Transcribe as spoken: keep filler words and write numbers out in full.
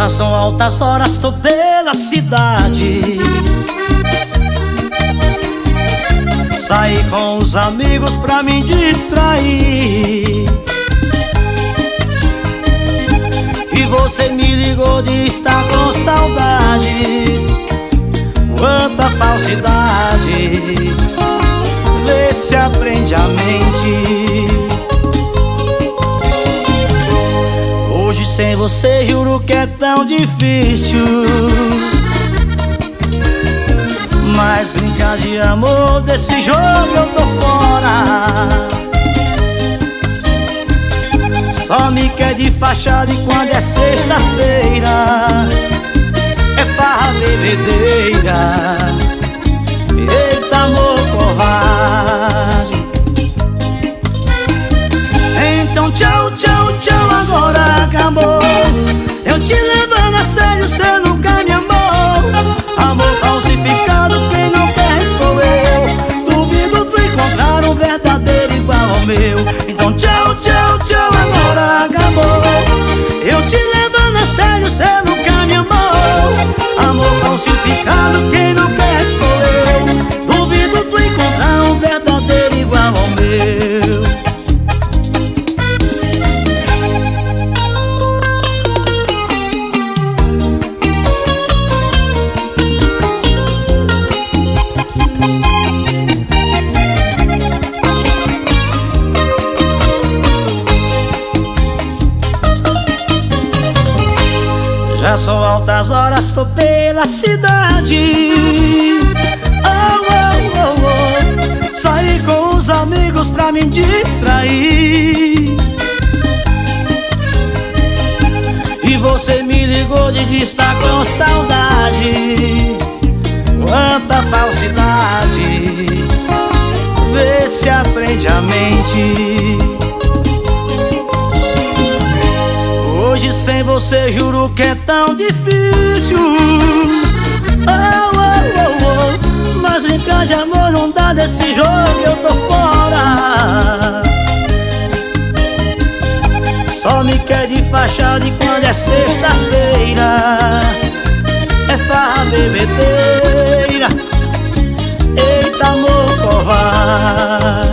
Já são altas horas, tô pela cidade. Saí com os amigos pra me distrair. E você me ligou de estar com saudades. Quanta falsidade, vê se aprende a mentir. Hoje sem você juro que é tão difícil, mas brincar de amor desse jogo eu tô fora. Só me quer de fachada e quando é sexta-feira é farra, bebedeira. Eita, amor covarde. Então tchau, tchau, tchau, agora acabou. Eu te levando a sério, cê nunca me amou. Amor falsificado, quem não quer sou eu. Duvido tu encontrar um verdadeiro igual ao meu. Então tchau, tchau, tchau, agora acabou. Eu te levando a sério, cê nunca me amou. Amor falsificado, quem não quer sou eu. Duvido tu encontrar um verdadeiro igual ao meu. Já são altas horas, tô pela cidade. Oh, oh, oh, oh. Saí com os amigos pra me distrair. E você me ligou de estar com saudade. Quanta falsidade, vê se aprende a mentir. Hoje sem você juro que é tão difícil. Oh, oh, oh, oh. Mas brincar de amor não dá desse jogo, eu tô fora. Só me quer de fachada e quando é sexta-feira é farra, bebedeira. Eita, amor covarde.